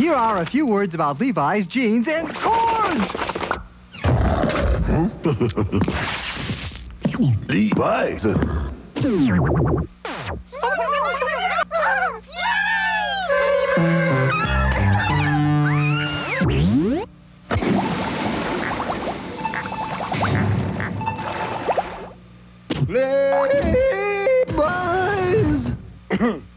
Here are a few words about Levi's jeans and corns. Levi's. Levi's.